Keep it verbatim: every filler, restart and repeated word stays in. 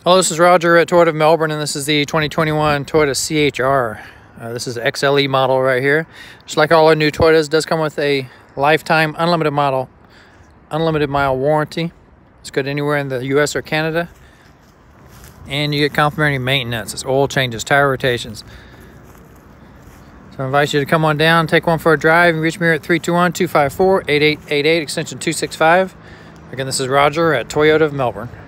Hello, this is Roger at Toyota of Melbourne, and this is the twenty twenty-one Toyota C H R. Uh, this is the X L E model right here. Just like all our new Toyotas, it does come with a lifetime unlimited model, unlimited mile warranty. It's good anywhere in the U S or Canada. And you get complimentary maintenance. It's oil changes, tire rotations. So I invite you to come on down, take one for a drive, and reach me here at three two one, two five four, eight eight eight eight, extension two six five. Again, this is Roger at Toyota of Melbourne.